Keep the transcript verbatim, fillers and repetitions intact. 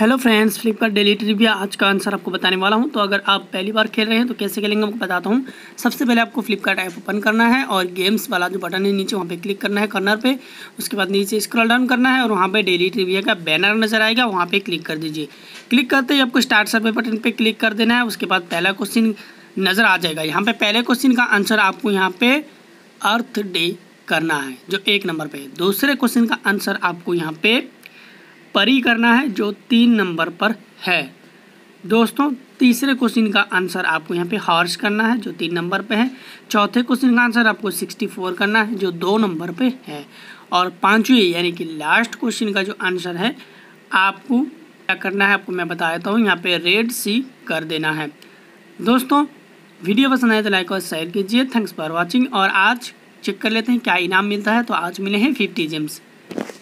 Hello friends, Flipkart daily trivia आज का answer आपको बताने वाला हूं। तो अगर आप पहली बार खेल रहे हैं तो कैसे खेलेंगे आपको बताता हूं। सबसे पहले आपको फ्लिपकार्ट ऐप ओपन करना है और गेम्स वाला जो बटन है नीचे वहां पे क्लिक करना है कॉर्नर पे। उसके बाद नीचे स्क्रॉल डाउन करना है और वहां पे डेली ट्रिविया का बैनर नजर आएगा, वहां पे क्लिक कर दीजिए। क्लिक करते ही आपको स्टार्ट सर्वे बटन पर क्लिक कर देना है। उसके बाद पहला क्वेश्चन नज़र आ जाएगा। यहाँ पे पहले क्वेश्चन का आंसर आपको यहाँ पे अर्थ डे करना है जो एक नंबर पे है। दूसरे क्वेश्चन का आंसर आपको यहाँ पे परी करना है जो तीन नंबर पर है। दोस्तों तीसरे क्वेश्चन का आंसर आपको यहाँ पे हॉर्स करना है जो तीन नंबर पे है। चौथे क्वेश्चन का आंसर आपको सिक्सटी फोर करना है जो दो नंबर पे है। और पांचवें यानी कि लास्ट क्वेश्चन का जो आंसर है आपको क्या करना है आपको मैं बता देता हूँ। यहाँ पे रेड सी कर देना है। दोस्तों वीडियो पसंद आए तो लाइक और शेयर कीजिए। Thanks for watching. और आज चेक कर लेते हैं क्या इनाम मिलता है। तो आज मिले हैं फिफ्टी जेम्स।